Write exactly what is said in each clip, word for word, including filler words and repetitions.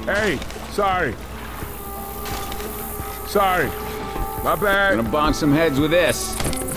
Hey, sorry. Sorry. My bad. Gonna bonk some heads with this.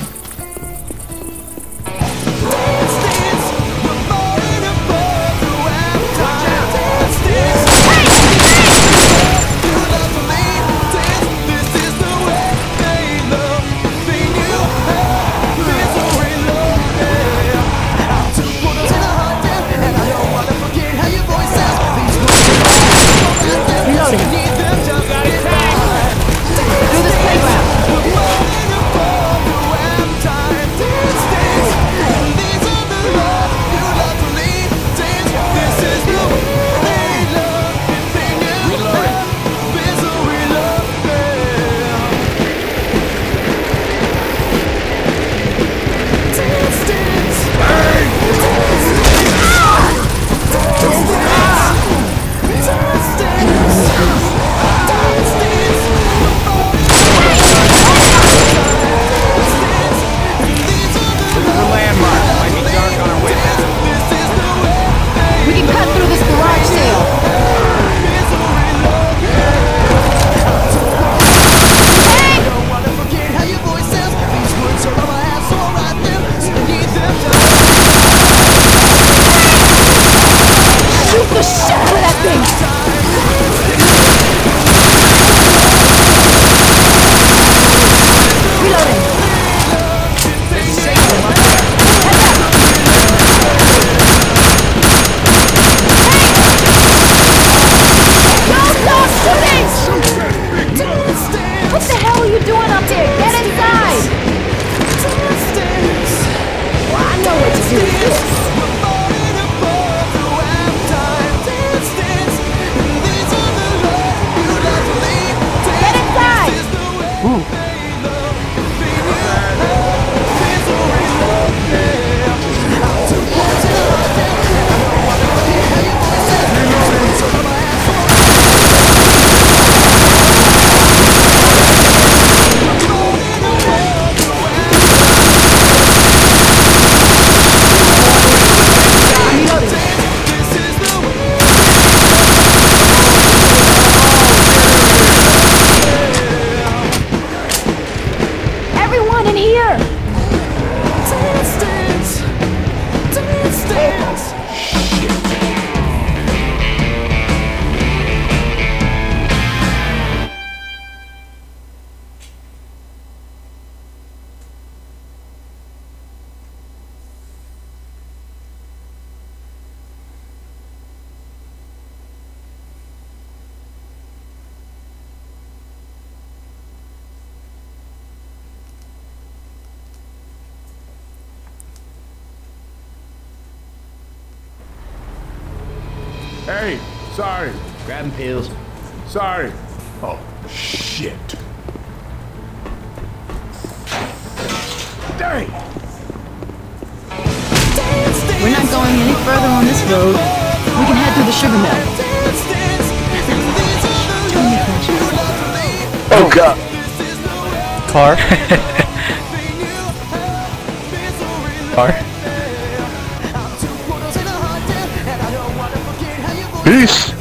Hey, sorry. Grabbing pills. Sorry. Oh, shit. Dang! We're not going any further on this road. We can head through the sugar mill. Oh god. Car. Car. Peace.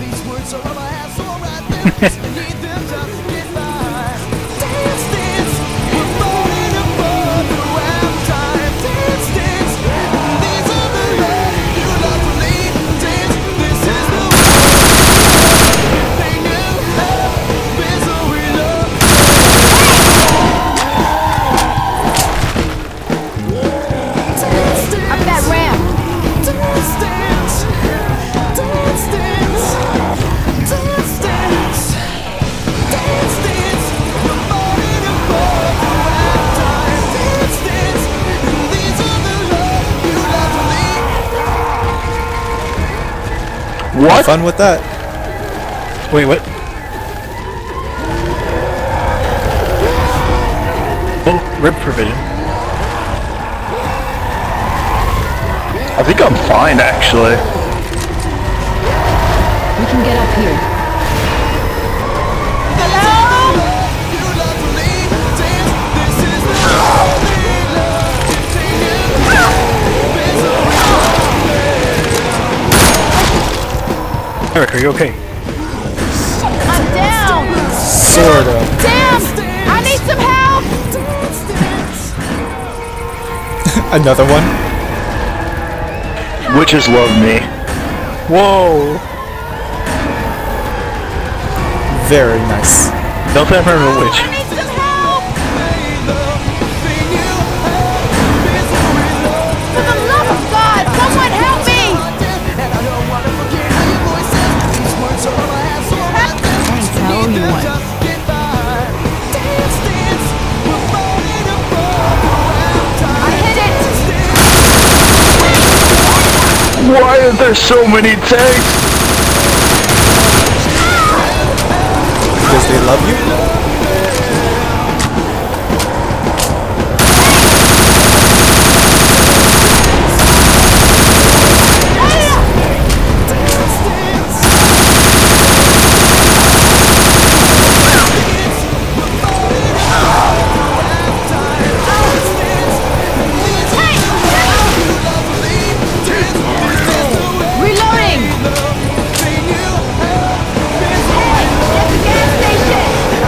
What? Have fun with that. Wait, what? Oh, rib provision. I think I'm fine, actually. We can get up here. Eric, are you okay? Sort of. Damn! I need some help! Another one. Witches love me. Whoa. Very nice. Don't ever have a I witch. need some help! For the love of God, someone help me! Thanks, I owe you one. I hit it! Why are there so many tanks? Because they love you? Reloading! Hey, get the gas station!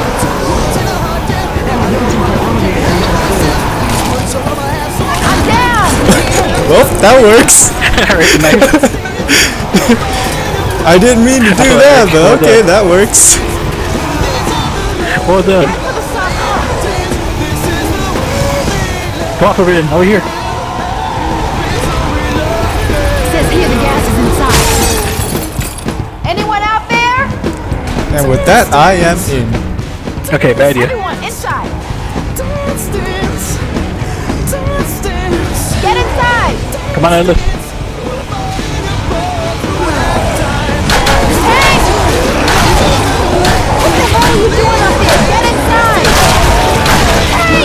I'm down! Well, that works. I didn't mean to do that, but okay, that works. Well done. For the sun up! Come on, Forbidden, over here. Says here the gas is inside. Anyone out there? And with that, I am in. Okay, bad idea. Everyone inside! Get inside! Come on, Atlas. Hey! What the hell are you doing up there? Get inside! Hey!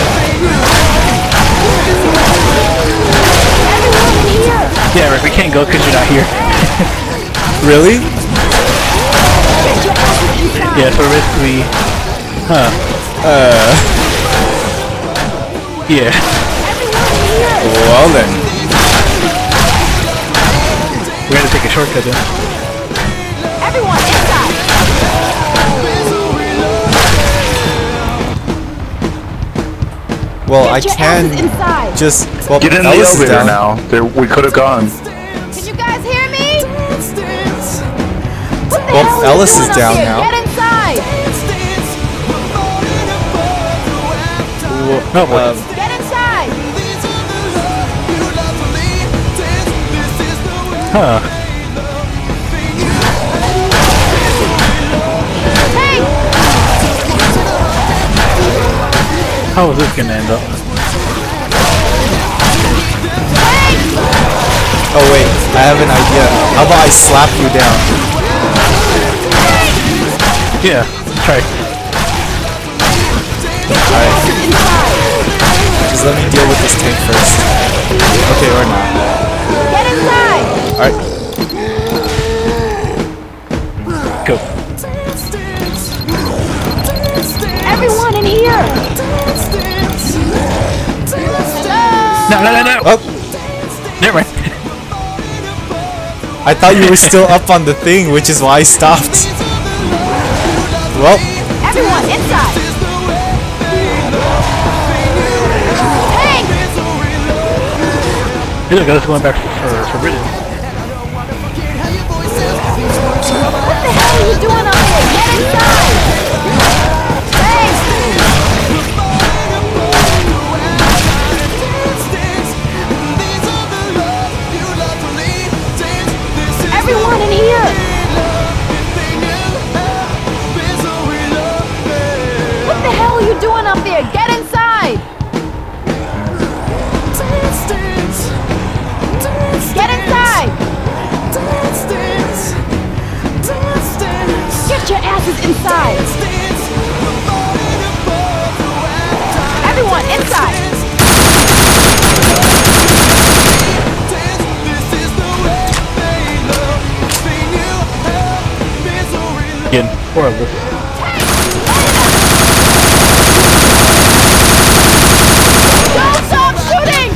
Everyone in here! Yeah, Rick, we can't go because you're not here. Really? Get your asses inside! Yeah, so Rick, we... Huh. Uh, Yeah. Everyone in here! well then. We had to take a shortcut then. Everyone inside! Well, I Get your can asses inside! just... Well, Get in the Ellis is elevator down. now. There, we could have gone. Can you guys hear me? What the Well, hell are you Ellis doing is up down there? now. Get inside! No, Um, Get inside! huh. Hey! How is this gonna end up? Hey! oh wait, I have an idea. How about I slap you down? Yeah, try. Alright, Inside! just let me deal with this tank first. Okay, or not. Get inside! Alright, Go. Everyone in here! No, no, no, no! oh, Never mind. I thought you were still up on the thing, which is why I stopped. Well, Everyone inside! Hey! Hey, look, let's go back for, for Forbidden. What the hell are you doing up there? Get inside! Hey! Everyone in here! What the hell are you doing up there? Get inside! Get inside! Get your asses inside! Everyone inside! Again, four of us. Don't stop shooting!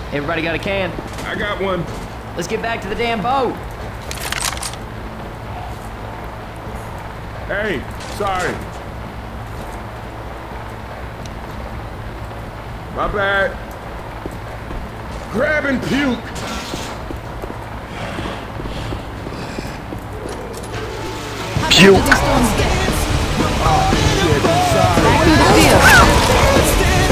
Everybody got a can? I got one. Let's get back to the damn boat. Hey, sorry. My bad. Grab and puke. Puke. Oh, shit. Sorry. Back through the field.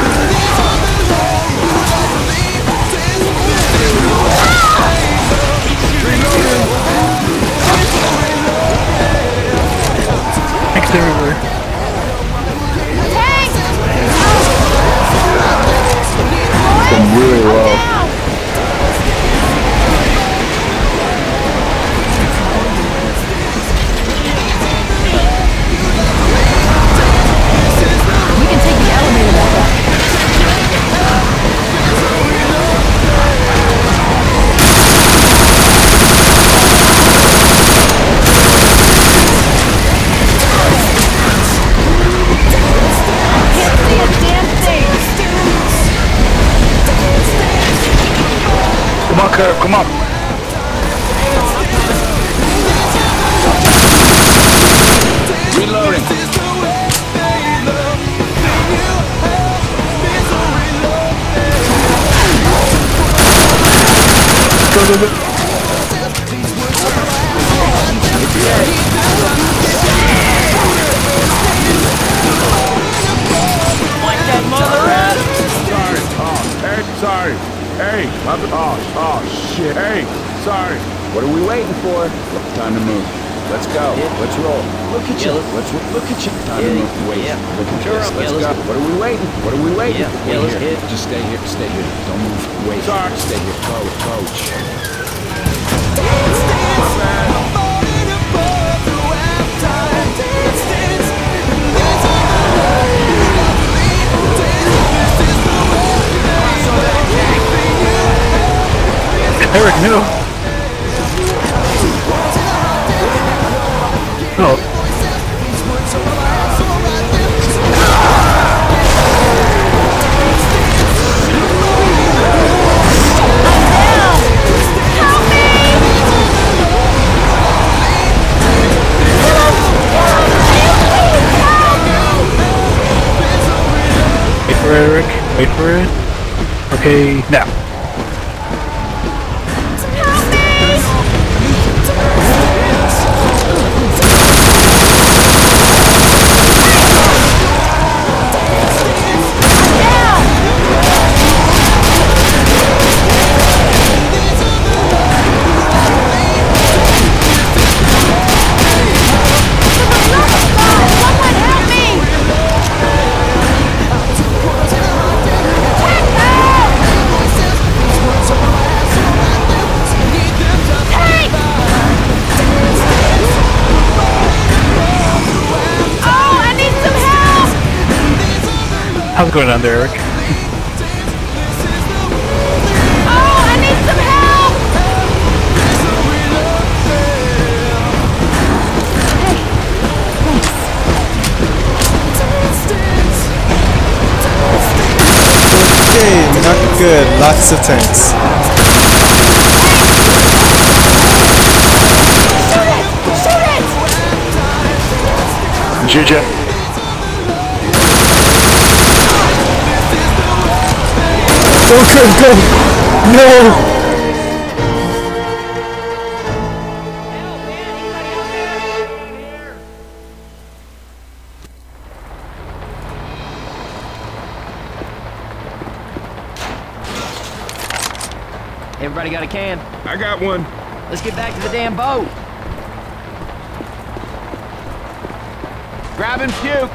Thanks everywhere. Tank! Done really well. Down! We can take the elevator back up. Can't see a damn thing! Come on, Kirk, come on. Reloading. Go, go, go. Sorry. Oh, hey, sorry. Hey, my, oh, oh, shit. Hey, sorry. What are we waiting for? Time to move. Let's go. Let's roll. Look at you. Let's look at you. Time to move. Wait. Look at this. Let's go. What are we waiting? What are we waiting? Yeah, Wait let's here. hit. Just stay here. Stay here. Don't move. Wait. Sorry. Stay here. Go, coach. Eric, no. Oh. Wait for Eric. Wait for it. Okay, now. How's it going down there, Eric? Oh, I need some help! Okay, not good. Lots of tanks. Shoot it! Shoot it! Go, go, go! No! Everybody got a can? I got one. Let's get back to the damn boat. Grab and puke.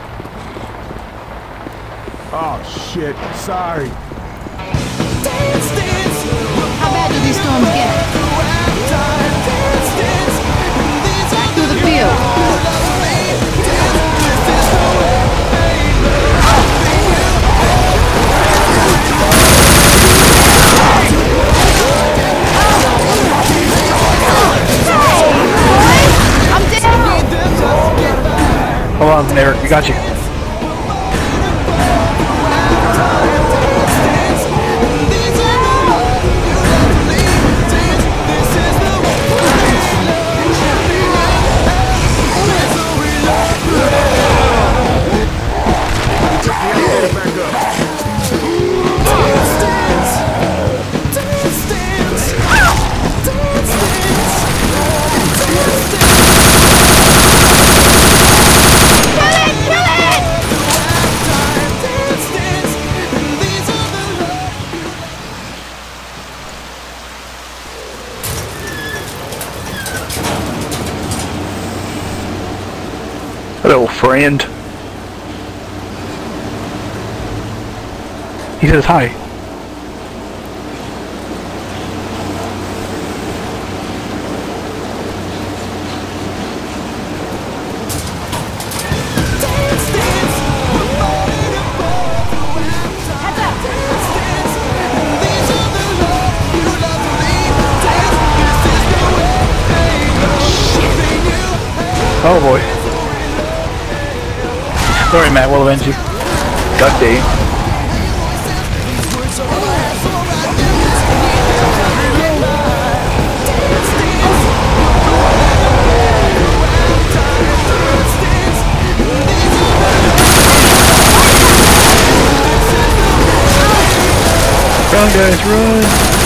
Oh, shit. Sorry. How bad do these storms get? Back through the field. I'm down! Hold on, Eric, we got you. These Hello, friend. He says hi. Oh boy. Sorry, Matt, we'll avenge you. God day. Run, guys, run!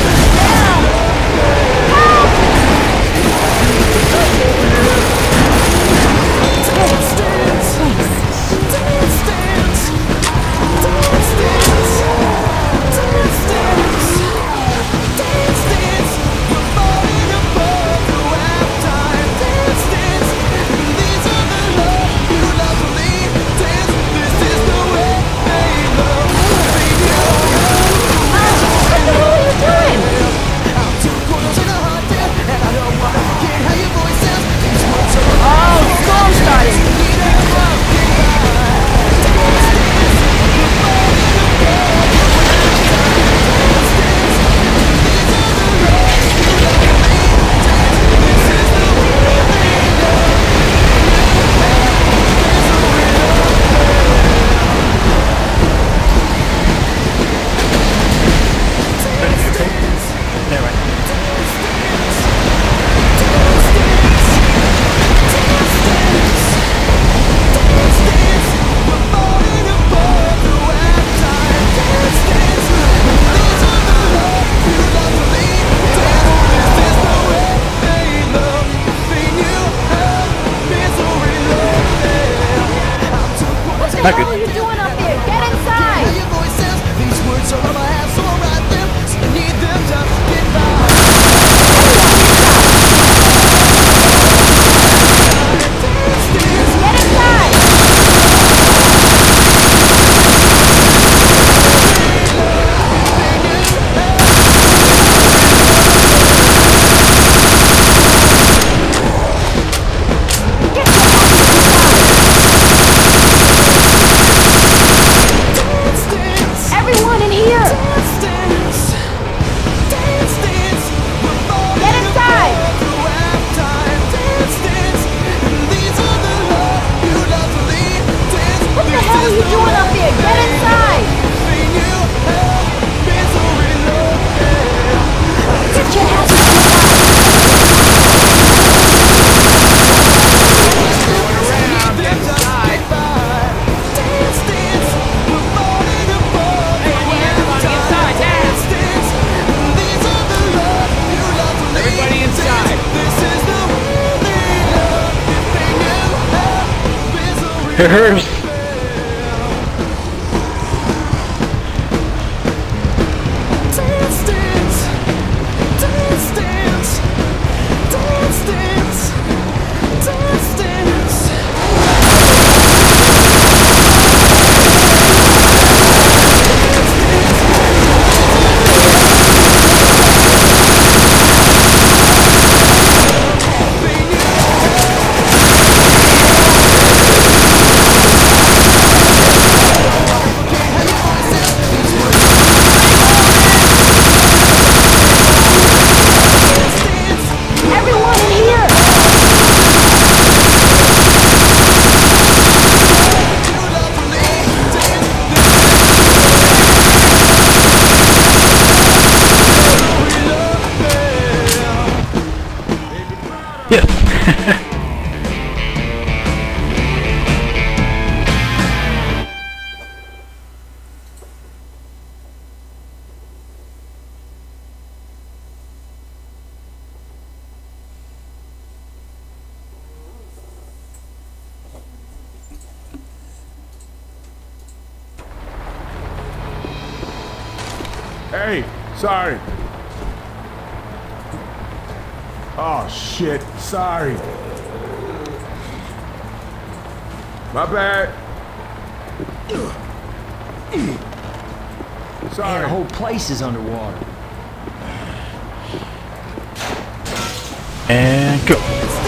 Not good. What are you doing up there? Get inside! Get inside! Everyone in here! Get inside! What the hell are you doing up there? Get inside! Get your ass It hurts. Hey, sorry. Oh, shit. Sorry. My bad. Sorry. Man, the whole place is underwater. And go.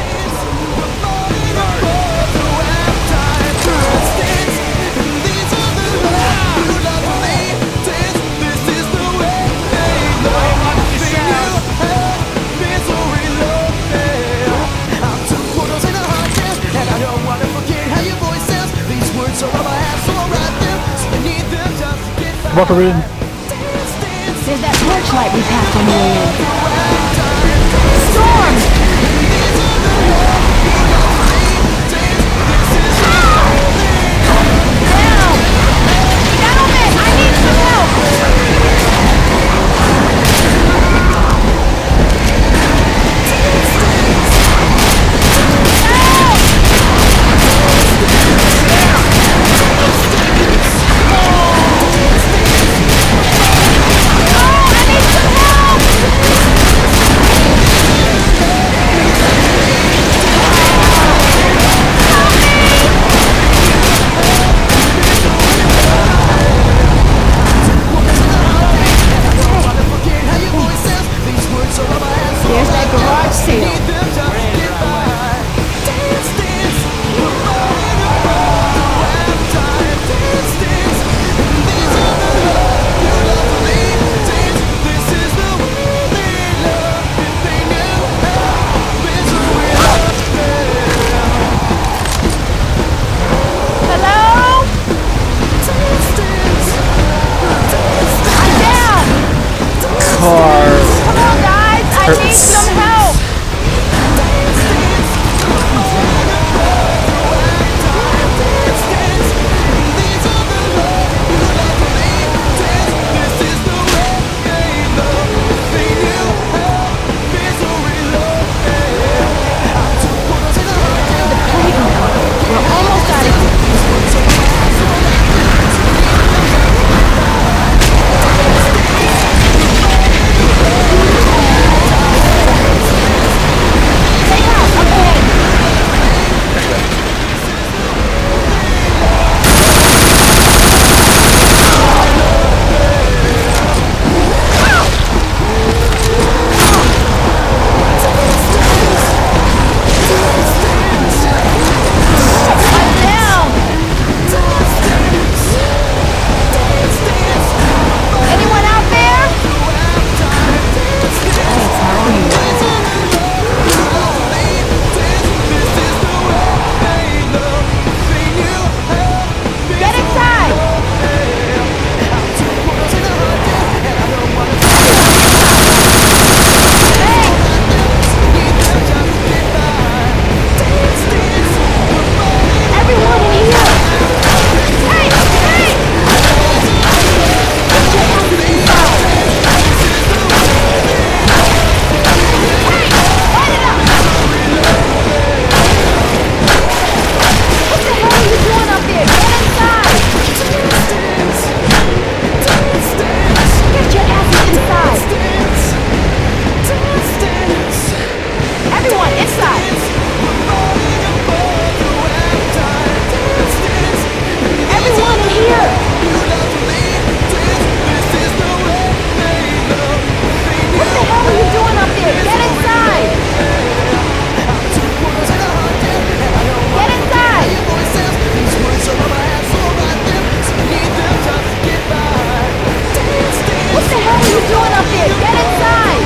Walk over in. There's that torchlight we passed on the way in. Storm! Down! Gentlemen, I need some help! There's that garage sale. Hello? I'm down. Car. Come on, guys. I need Hurts. some help. We're almost out of here. Stay out. I'm ahead. I'm down. Anyone out there? Thanks, how are you? Get inside! Everyone in here! Hey! Hey! Get your asses inside! Hey! Light it up! What the hell are you doing up there? Get inside! Get your asses inside! Everyone, inside! Everyone in here! What the hell are you doing up there? Get inside! Get inside! What the hell are you doing up there? Get inside!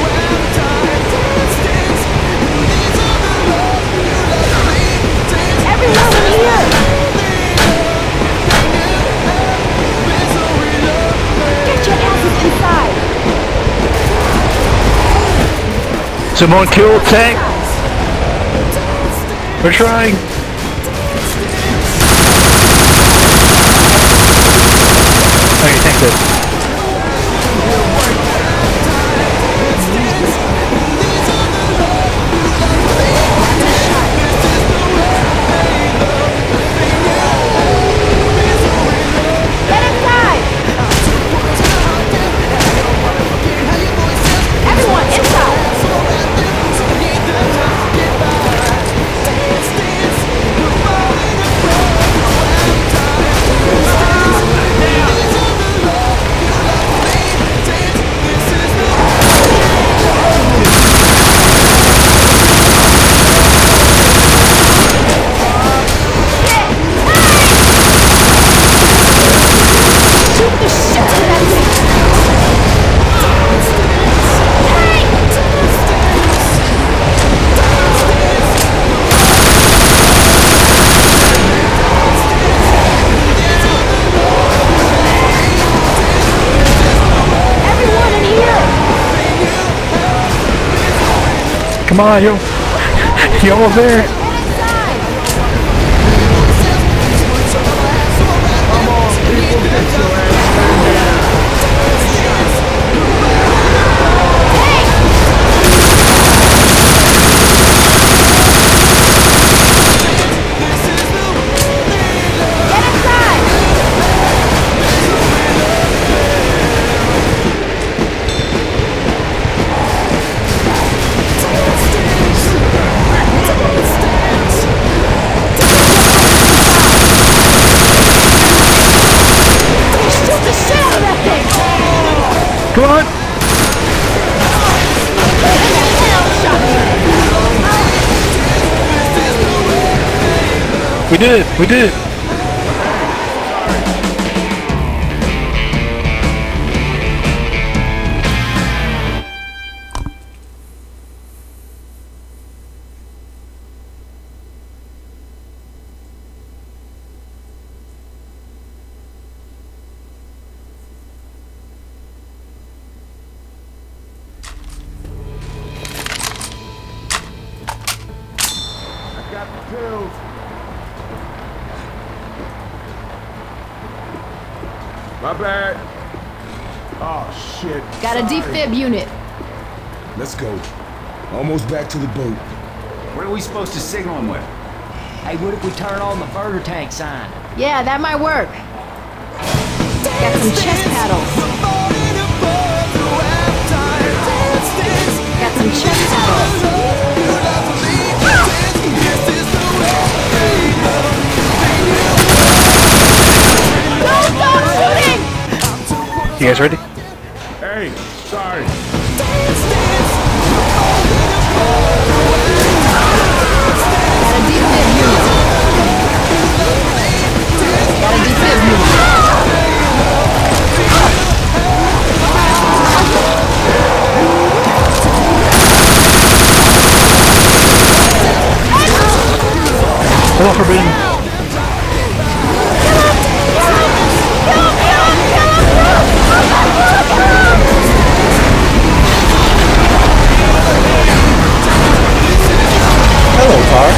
Everyone in here! Get your asses inside! Someone kill tank. We're trying. Okay, tank dead. Get inside! Everyone, inside! Come on, yo. You're almost there. Come on! We did it! We did it! My bad. Oh, shit. Got a defib unit. Let's go. Almost back to the boat. What are we supposed to signal him with? Hey, what if we turn on the burger tank sign? Yeah, that might work. Got some chest paddles. Got some chest paddles. Don't stop shooting! You guys ready? Hey, sorry. Got a defib unit. Got a defib unit. Hello, Forbidden. Hello, car.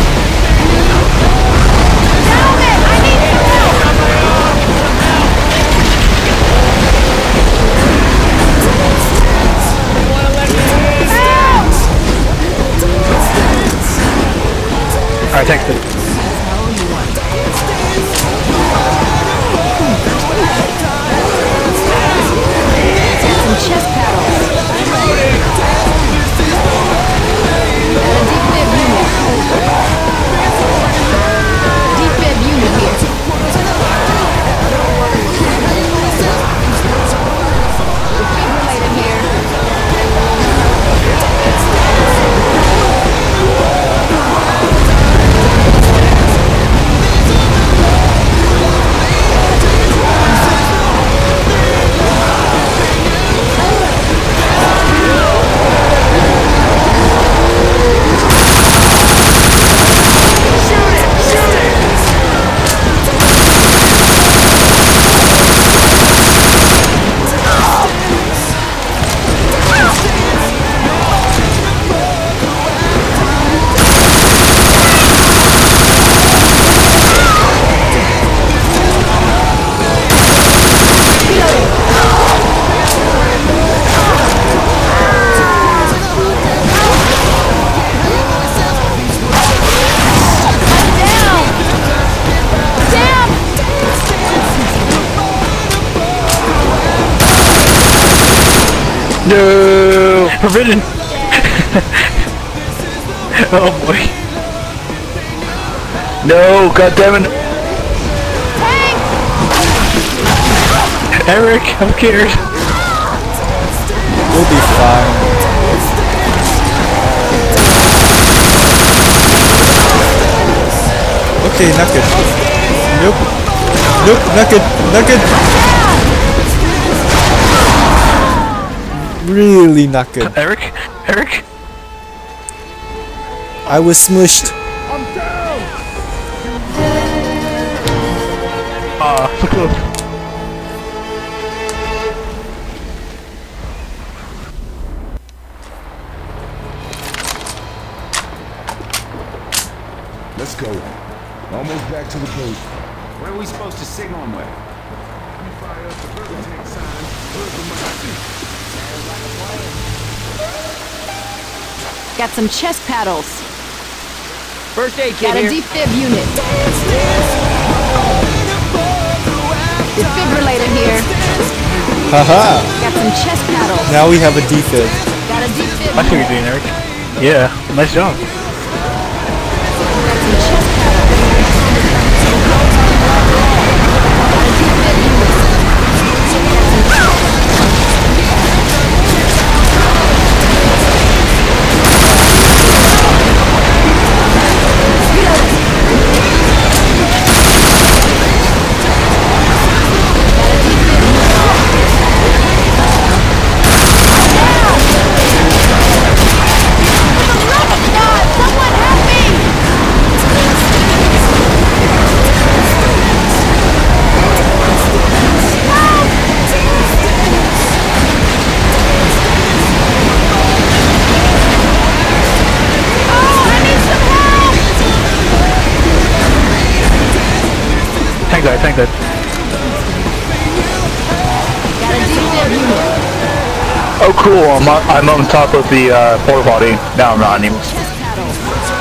Gentlemen, I need some help! Alright, text it. Some chest paddles. Got a defib unit. Defib unit here. Defibrillator here. No! Forbidden! Oh boy. No, goddammit! Eric, I'm scared. You'll be fine. Okay, not good. Nope. Nope, not good. Not good. Really not good. Eric? Eric? I was smushed. Ah, so close. Let's go. Almost back to the boat. What are we supposed to signal him with? Fire up the burger tank sign. Look at my Got some chest paddles. First aid kit Got a here. defib unit. Defibrillator here. Haha! Got some chest paddles. Now we have a defib. Got a defib I see what you're doing, Eric. Yeah, nice job. Got some chest paddles. Got a defib unit. Thank God, thank God. Got a defib unit. Oh cool, I'm on, I'm on top of the uh, porta potty. Now I'm not anymore. Chest paddles.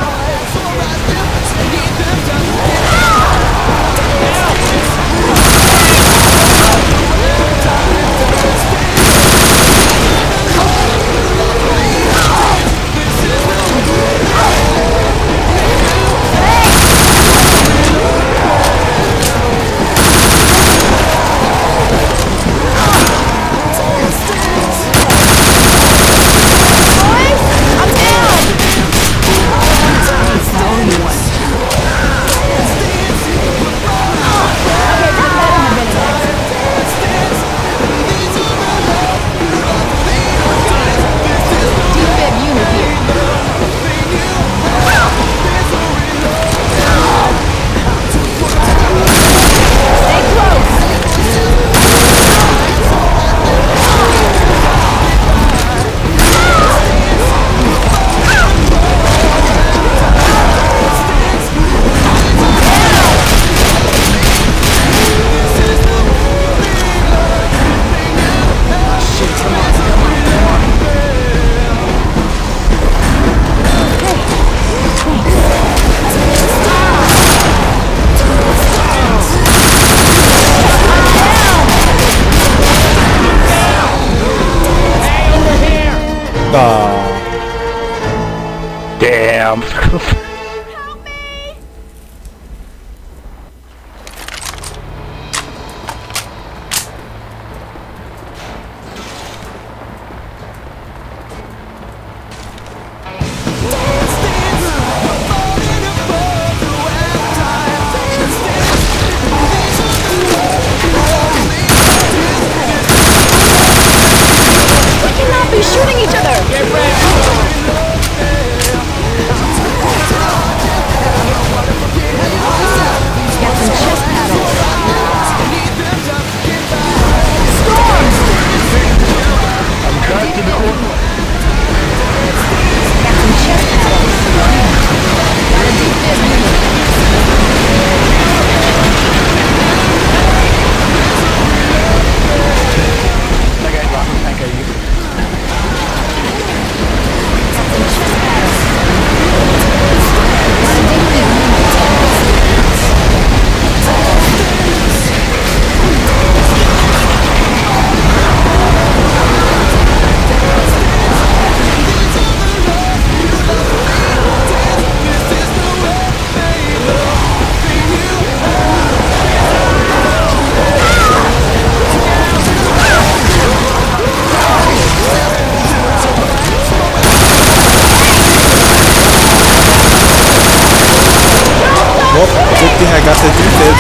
Damn. We cannot be shooting each other. Get ready. Got some chest paddles. Storm! I'm trapped in the corner. Got some chest paddles. Got a defib unit. Thank you, Rock. Thank you. Got some chest paddles. Got a defib unit. Well, good thing I got the defib.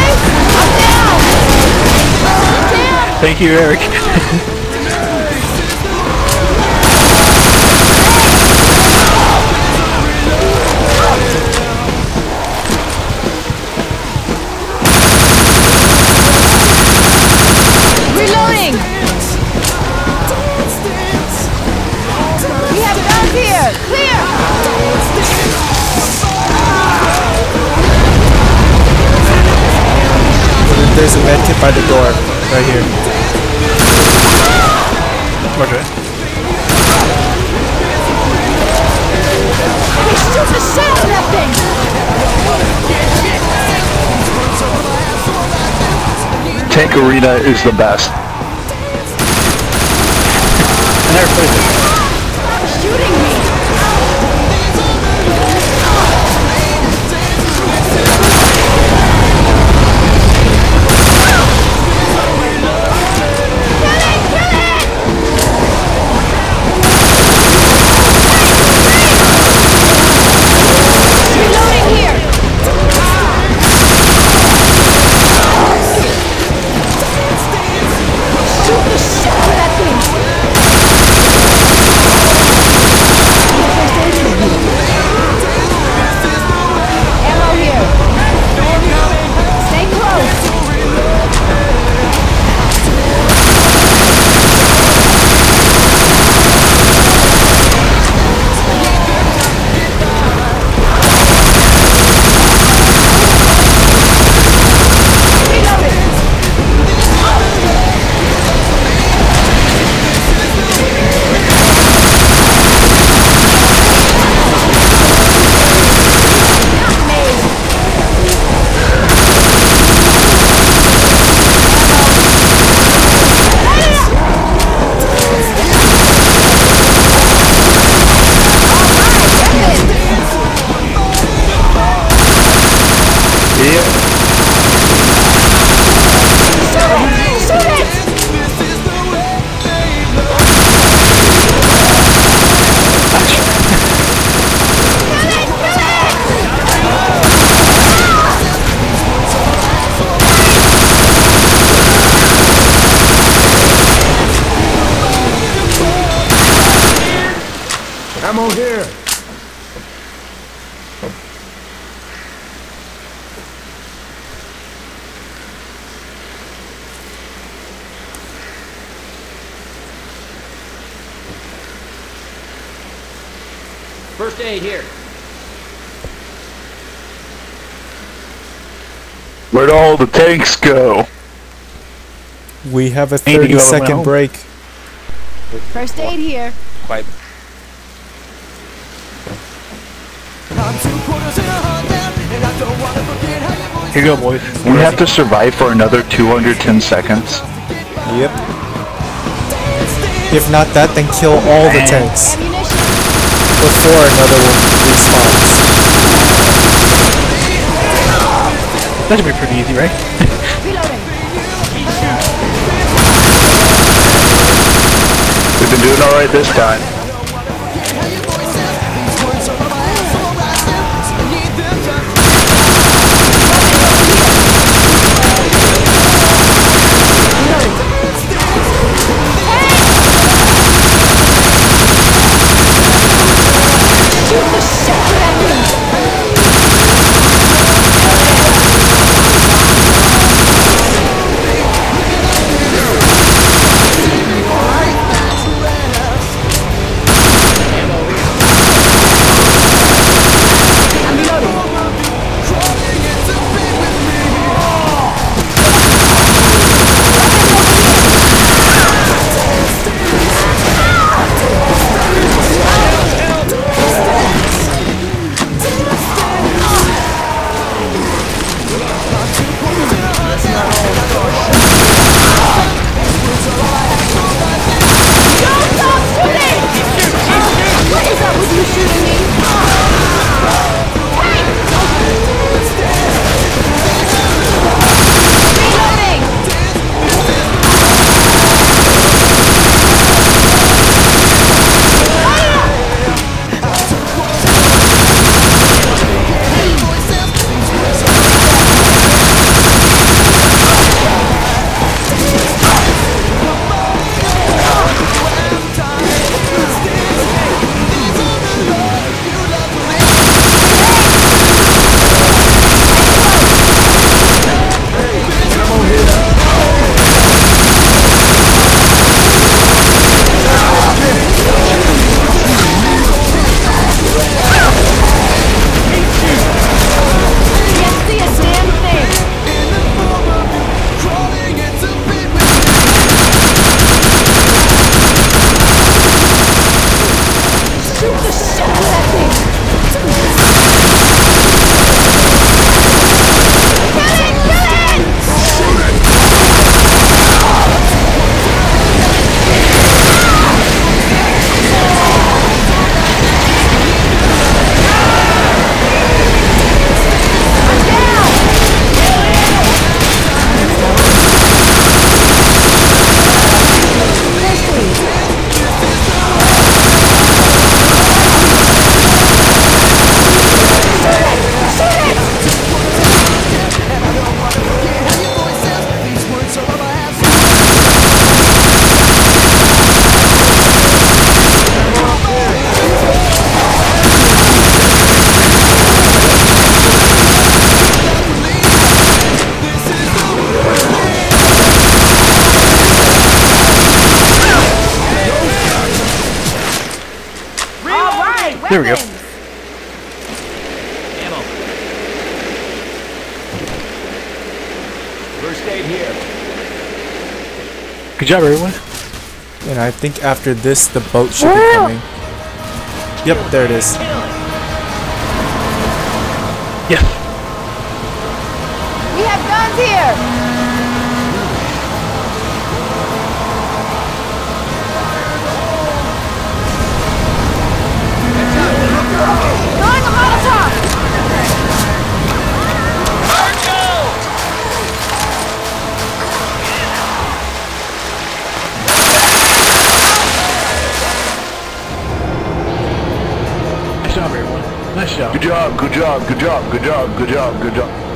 Thank you, Eric. Reloading! We have guns here! Clear! there's a med kit by the door. Right here. Okay. Shoot the shit out of that thing! Tank Arena is the best. I never played this. Stop shooting me! Ammo here! First aid here. Where'd all the tanks go? We have a Maybe thirty go to my second home. break. First aid here. Quite. Here you go, boys. We have to survive for another two hundred ten seconds. Yep. If not that, then kill all the tanks Ammunition. before another one respawns. That should be pretty easy, right? Reloading. We've been doing alright this time. There we go. Heavens. Ammo. First aid here. Good job, everyone. And I think after this, the boat should be coming. Yep, there it is. Yes. We have guns here. Throwing a Molotov. Nice job, everyone. Nice job. Good job, good job, good job, good job, good job, good job.